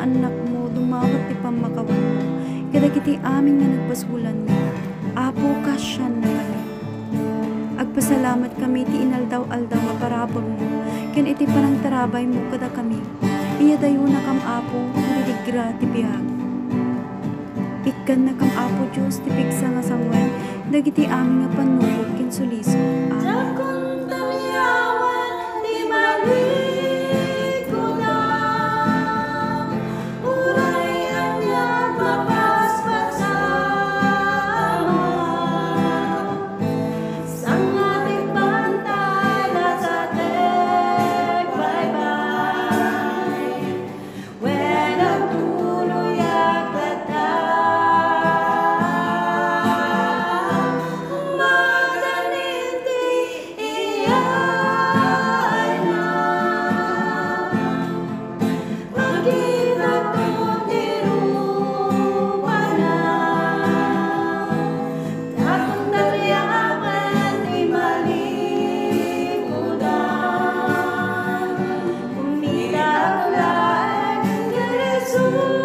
anak mo, dumawat ti pamakawan mo, kadagiti amin nga nagbasulan mo, Apo kasyan na kami. Agpasalamat kami ti inaldaw-aldaw nga parabor mo, ken iti panangtarabay mo kada kami, iya dayo na kam Apo, nadidigra ti biyag. Ikkan na kam Apo Diyos, ti pigsa nga sangwen, dagiti amin nga panubod ken suliso. Dakon tamiyawan ti malikuna, uray anyag mapaspasama, sangating pantala sa baybay, when agtuloy agdada, magdaninti iyay na, makita ko ti rupa na, dakon tamiyawan ti malikudan, umitaglag ni Jesus.